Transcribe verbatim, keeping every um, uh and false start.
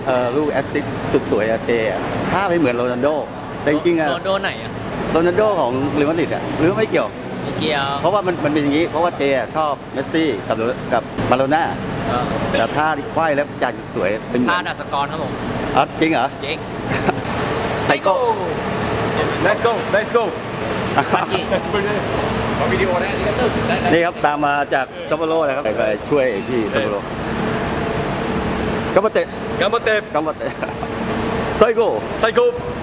ออลูกแอสซิสต์สุดสวยอะเจอะถ้าไม่เหมือนโรนัลโดแต่จริงๆอะโรนลโดไหนอ่ะโรนัลโดของเรอัลมาดริดอะหรือไม่เกี่ยวไม่เกี่ยวเพราะว่ามันมันเป็นอย่างนี้เพราะว่าเจอะชอบเมสซี่กับกับมาโลน่าเออแต่ท่าที่ควายแล้วจานสวยเป็นท่าดัสกรครับผมอ๋อจริงเหรอเจ๊กไซโก้ Let's go Let's go ขอวิดีโอได้ได้ได้นี่ครับตามมาจากซัปโปโรนะครับไปช่วยที่ซัปโปโรกัมบัตเตะ頑張ってกัมบัตเตะไซโก้最高